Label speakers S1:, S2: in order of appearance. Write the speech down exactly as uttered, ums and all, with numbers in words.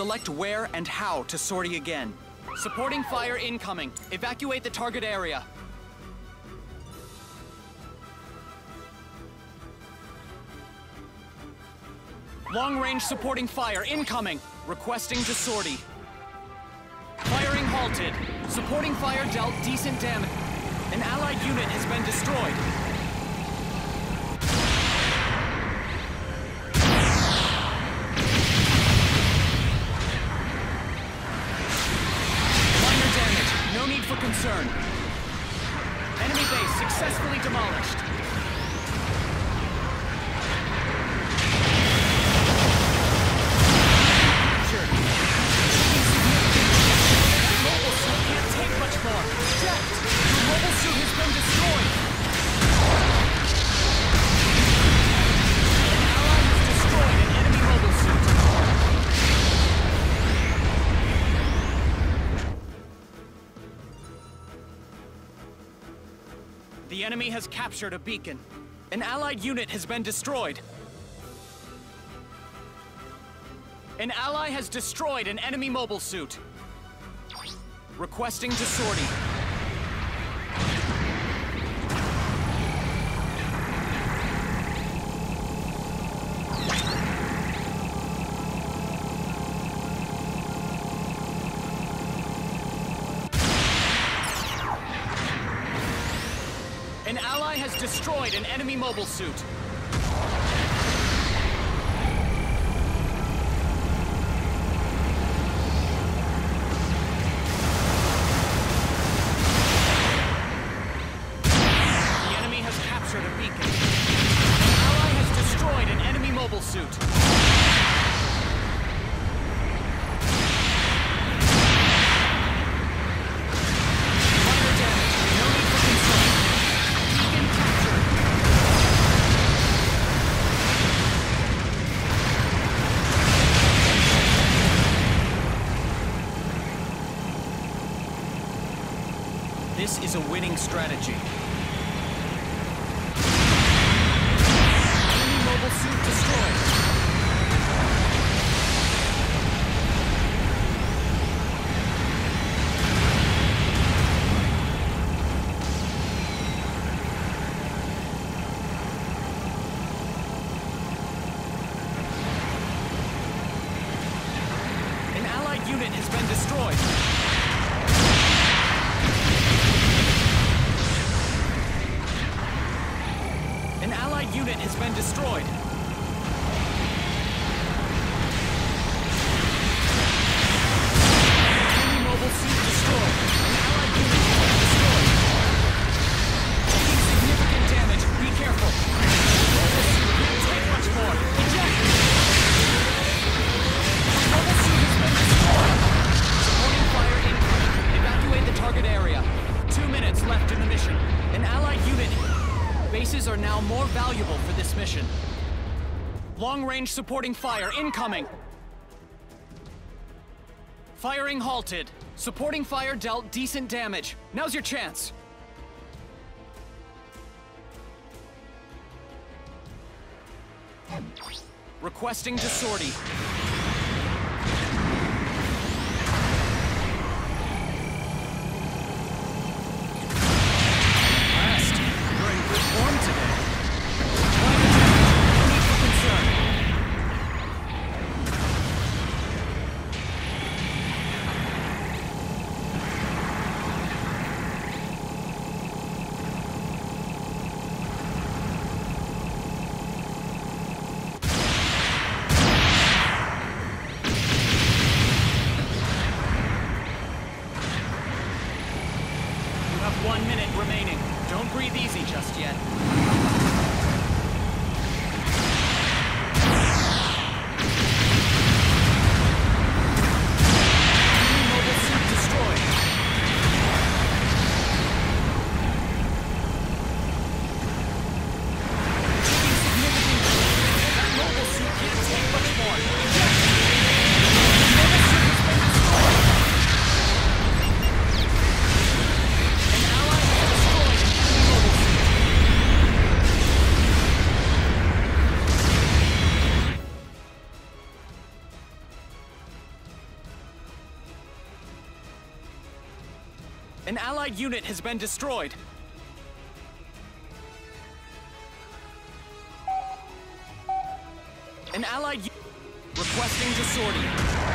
S1: Select where and how to sortie again. Supporting fire incoming. Evacuate the target area. Long-range supporting fire incoming. Requesting to sortie. Firing halted. Supporting fire dealt decent damage. An allied unit has been destroyed. Minor damage. No need for concern. Enemy base successfully demolished. The enemy has captured a beacon. An allied unit has been destroyed. An ally has destroyed an enemy mobile suit. Requesting to sortie. An ally has destroyed an enemy mobile suit. The enemy has captured a beacon. An ally has destroyed an enemy mobile suit. This is a winning strategy. Enemy mobile suit destroyed. An allied unit has been destroyed. An allied unit has been destroyed. Enemy mobile suit destroyed. An allied unit has been destroyed. Taking significant damage. Be careful. Mobile suit can't take much more. Eject! Mobile suit has been destroyed. Supporting fire incoming. Evacuate the target area. Two minutes left in the mission. An allied unit. Bases are now more valuable for this mission. Long-range supporting fire incoming. Firing halted. Supporting fire dealt decent damage. Now's your chance. Requesting to sortie. Form today. No need for concern. You have one minute remaining. Don't breathe easy just yet. An Allied unit has been destroyed. An Allied u- requesting to sortie.